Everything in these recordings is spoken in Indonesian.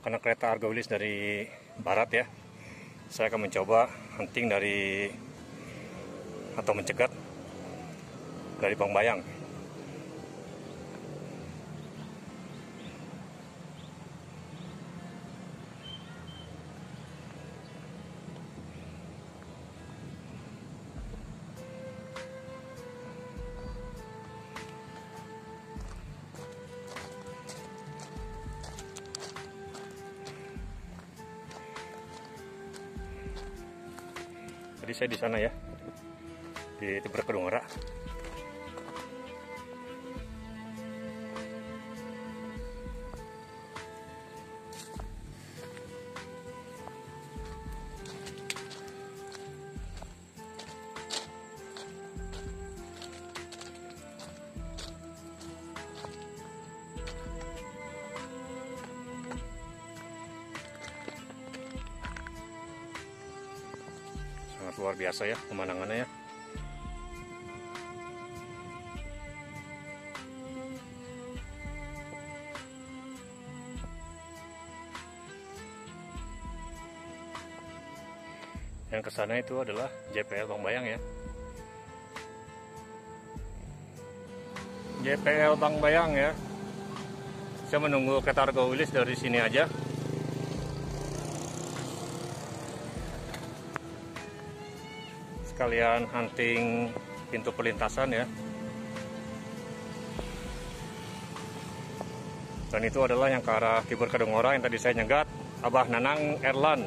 Karena kereta Argo Wilis dari barat ya, saya akan mencoba hunting dari atau mencegat dari Bangbayang. Tadi saya di sana ya, di Tibur Kedungora. Sangat luar biasa ya pemandangannya ya. Yang kesana itu adalah JPL Bangbayang ya. JPL Bangbayang ya. Saya menunggu kereta Argo Wilis dari sini aja. Sekalian hunting pintu perlintasan ya. Dan itu adalah yang ke arah Tibur Kedungora yang tadi saya nyegat, Abah Nanang Erlan.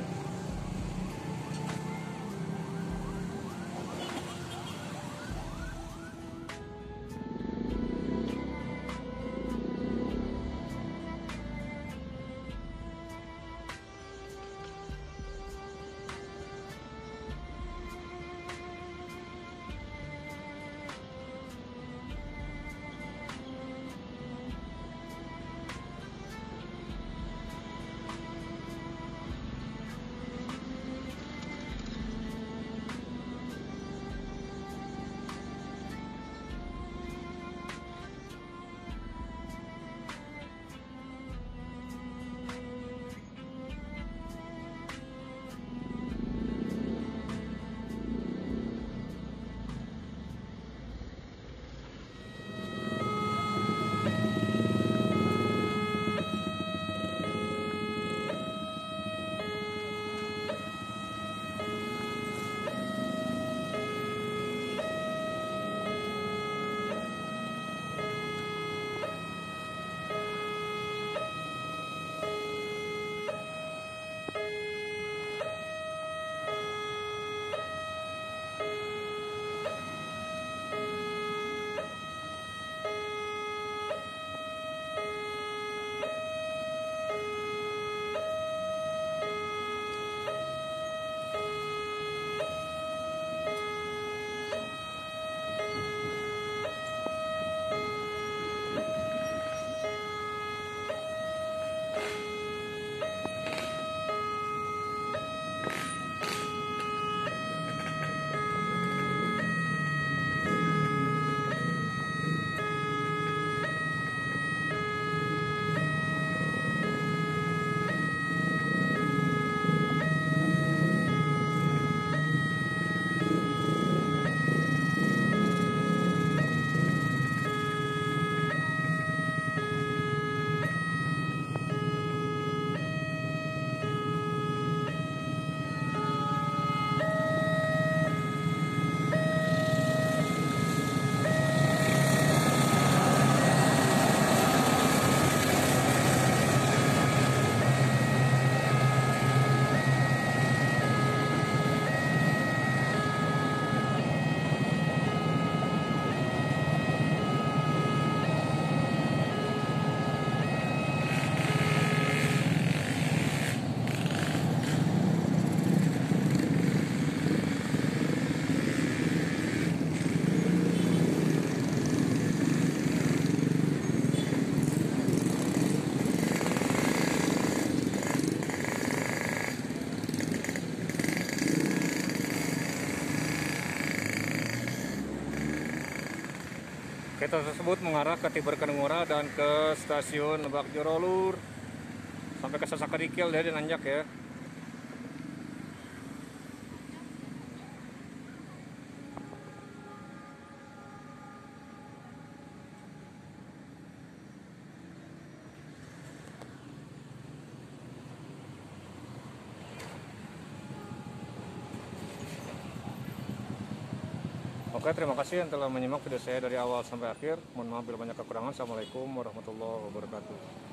Kereta tersebut mengarah ke Tibur Kedungora dan ke stasiun Lebak Jorolur. Sampai ke Sasak Kerikil dia nanjak ya. Oke, terima kasih yang telah menyimak video saya dari awal sampai akhir. Mohon maaf bila banyak kekurangan. Assalamualaikum warahmatullahi wabarakatuh.